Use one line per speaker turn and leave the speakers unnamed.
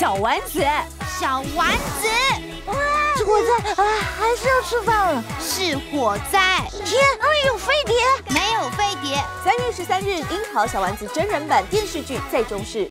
小丸子。
小丸子，
哇，是火灾啊，还是要吃饭了？
是火灾。
天，有飞碟？
没有飞碟。
3月13日，樱桃小丸子真人版电视剧在中视。